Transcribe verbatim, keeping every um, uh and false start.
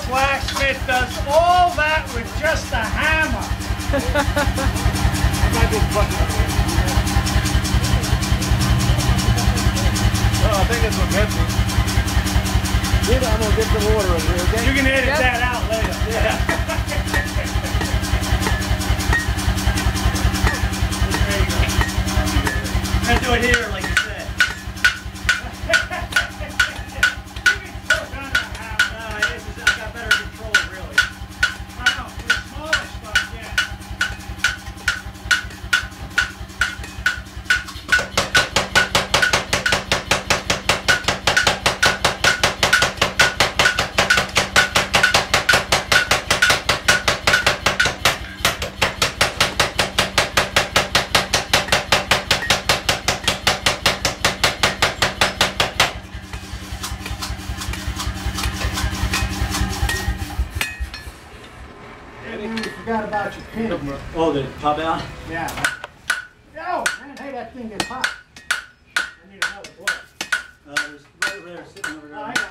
Blacksmith does all that with just a hammer. Oh, I think it's what gets me. I'm gonna get the water over here, okay? You can edit Yep. that out later. Yeah. There you go. Let's do it here, like you said. You can work on the hammer. No, this is, I got better control, really. I know, for the smaller stuff, yeah. Forgot about your pin. Oh, did it pop out? Yeah. Oh, man, hey, that thing gets hot. I need another blow. Uh, there's right over there, sitting over there. Oh, I got